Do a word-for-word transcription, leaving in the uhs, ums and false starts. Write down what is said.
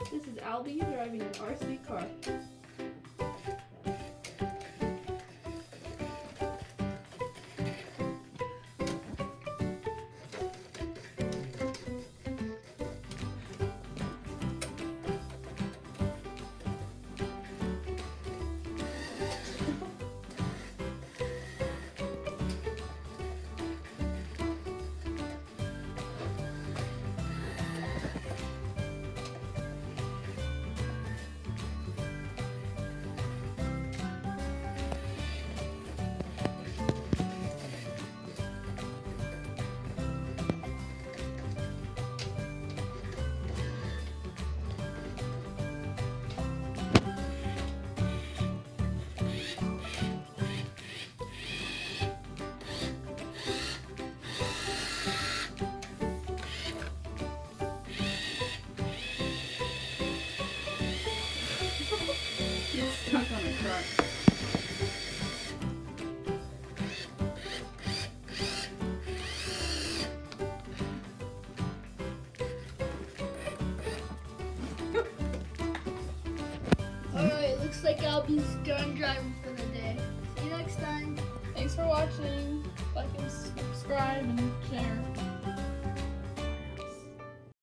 This is Albie driving an R C car. Stuck on a truck. Alright, looks like Albie's done driving for the day. See you next time. Thanks for watching. Like and subscribe and share.